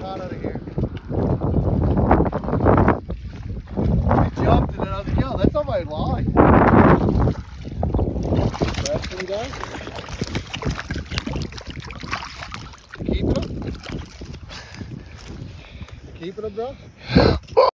caught out of here. He jumped and then I was like, yo, that's on my line. Wrestling guy. Keeping him? Keeping him, bro?